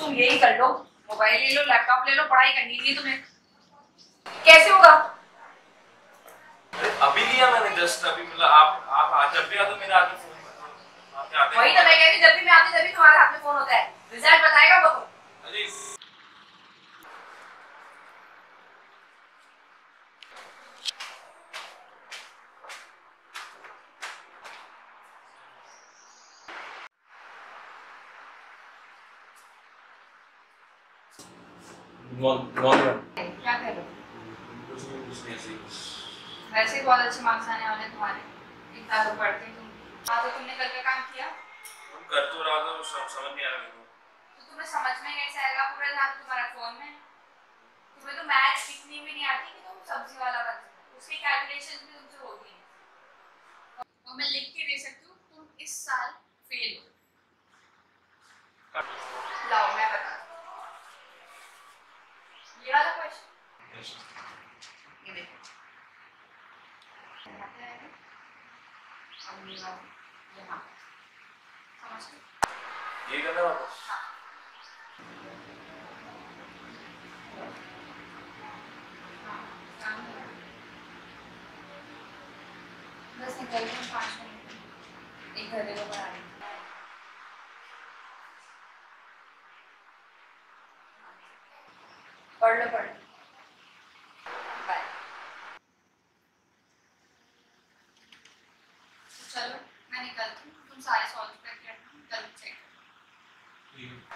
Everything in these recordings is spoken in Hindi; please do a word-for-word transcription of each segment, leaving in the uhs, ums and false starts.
तुम यही कर लो, मोबाइल ले लो, लैपटॉप ले लो, पढ़ाई करनी नहीं है तुम्हें। कैसे होगा? अभी लिया मैंने, जस्ट अभी। मतलब आप आप आज जब भी आते हो मेरे हाथ में फोन आते। वही तो मैं कह रही, जब भी मैं आती तभी तुम्हारे हाथ में फोन होता है। रिजल्ट बताएगा वो तो। अरे क्या कर रहे हो? वैसे बहुत अच्छे मार्क्स आने वाले तुम्हारे, इतना तो पढ़ते तुम। हाँ तो तुमने कल का काम किया? तुम कर तो रहा था, समझ नहीं आ रहा मेरे को। तो तुम्हें समझ में कैसे आएगा? पूरा ध्यान तुम्हारा फोन में। तुम्हें तो मैथ्स इतनी भी नहीं आती कि तुम सब्जी वाला बन सको, उसकी कैलकुलेशन भी तुमसे होती है। और मैं लिख के दे सकती हूँ, तुम इस साल फेल हो। लाओ मैं बता, ये वाला क्वेश्चन ये देखो, यहाँ समझ गए? ये करना होगा। हाँ। बस निकल गए पाँच मिनट, एक घंटे को बना रही। पढ़ लो पढ़ लो, बाय। चलो मैं निकलती हूँ, तुम सारे सॉल्व करके रखना, कल चेक करो।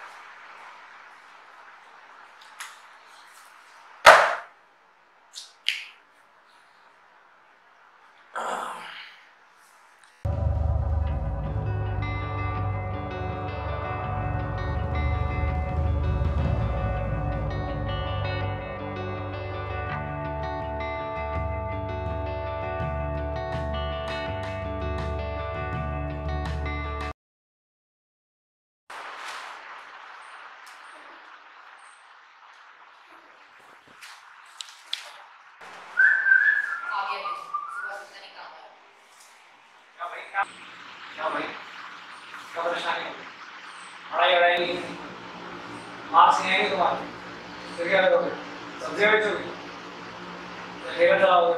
क्या भाई, क्या परेशानी है? पढ़ाई वढ़ाई मार्क्स नहीं आएंगे तुम्हारे, फिर क्या करोगे? सब्जियां बेचोगे? ठेला चलाओगे?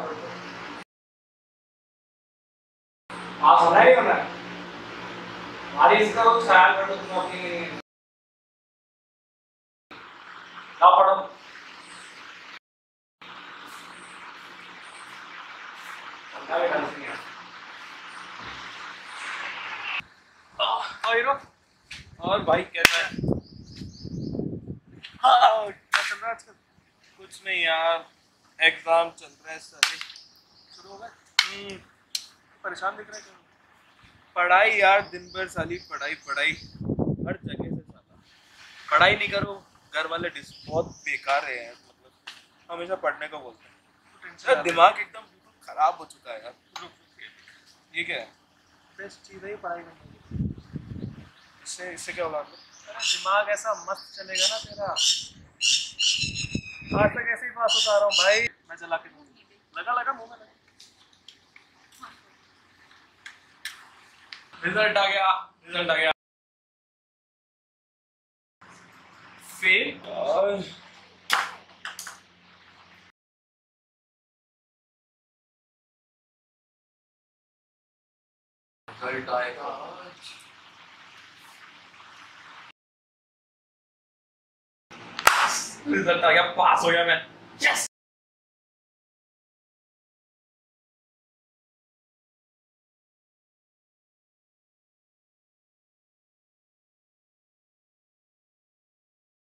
पास होना ही होना है। हमारी इसका कुछ ख्याल करो तुम अपनी। ना पढ़ो, समझा बेटा नहीं है। और भाई कैसा है? हाँ, क्या चल रहा है आजकल? कुछ नहीं यार, एग्जाम चल रहे हैं सारे। शुरू हो गए? हम्म, परेशान दिख रहे हैं। पढ़ाई यार, दिन भर साली पढ़ाई पढ़ाई, हर जगह से साला पढ़ाई नहीं करो, घर वाले डिस बहुत बेकार है यार। मतलब हमेशा पढ़ने को बोलते हैं। यार दिमाग एकदम बिल्कुल खराब हो चुका है यार। ये क्या है? बेस्ट चीज़ है पढ़ाई करने की। इससे इससे क्या होगा? दिमाग ऐसा मस्त चलेगा ना तेरा। आज तक ऐसे ही पास होता आ रहा हूँ भाई। मैं चला के दूंगा, लगा लगा मुंह में लगा। रिजल्ट आ गया, रिजल्ट आ गया। फेल। रिजल्ट आएगा आज। रिजल्ट आ गया, पास हो गया मैं। यस।